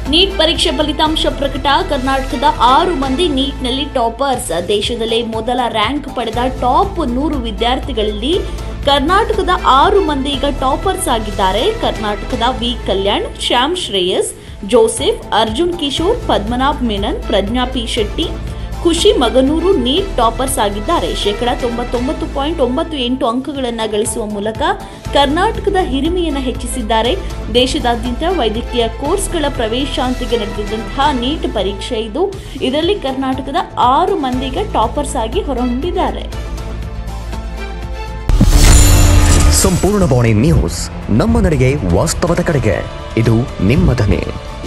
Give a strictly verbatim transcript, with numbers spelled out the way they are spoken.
Neat ಪರೀಕ್ಷೆ ಫಲಿತಾಂಶ ಪ್ರಕಟ. ಕರ್ನಾಟಕದ ಆರು ಮಂದಿ ನೀಟ್ನಲ್ಲಿ ಟಾಪರ್ಸ್. ದೇಶದಲ್ಲೇ ಮೊದಲ ರ್ಯಾಂಕ್ ಪಡೆದ ಟಾಪ್ ನೂರು ವಿದ್ಯಾರ್ಥಿಗಳಲ್ಲಿ ಕರ್ನಾಟಕದ ಆರು ಮಂದಿ ಈಗ ಟಾಪರ್ಸ್ ಆಗಿದ್ದಾರೆ. ಕರ್ನಾಟಕದ V Kalyan, Shyam Shreyas, Joseph, Arjun Kishore, Padmanabh Menon, Prajna P Shetty, Khushi Maganur neat toppers ಆಗಿದ್ದಾರೆ. ಶೇಕಡಾ ತೊಂಬತ್ತೊಂಬತ್ತು ಪಾಯಿಂಟ್ ಒಂಬತ್ತು ಎಂಟು ಅಂಕಗಳನ್ನು ಗಳಿಸುವ ಮೂಲಕ ಕರ್ನಾಟಕದ ಹಿರಿಮೆಯನ್ನು ಹೆಚ್ಚಿಸಿದ್ದಾರೆ. ದೇಶದಾದ್ಯಂತ ವೈದ್ಯಕೀಯ ಕೋರ್ಸ್ಗಳ ಪ್ರವೇಶಾಂತಿಗೆ ನಡೆದಿದ್ದಂತಹ ನೀಟ್ ಪರೀಕ್ಷೆ ಇದು. ಇದರಲ್ಲಿ ಕರ್ನಾಟಕದ ಆರು ಮಂದಿಗೆ ಟಾಪರ್ಸ್ ಆಗಿ ಹೊರಹೊಮ್ಮಿದ್ದಾರೆ. ಸಂಪೂರ್ಣ ಬಾಣಿ ನ್ಯೂಸ್, ನಮ್ಮ ನಡೆಗೆ ವಾಸ್ತವದ ಕಡೆಗೆ. ಇದು ನಿಮ್ಮ ಧ್ವನಿ.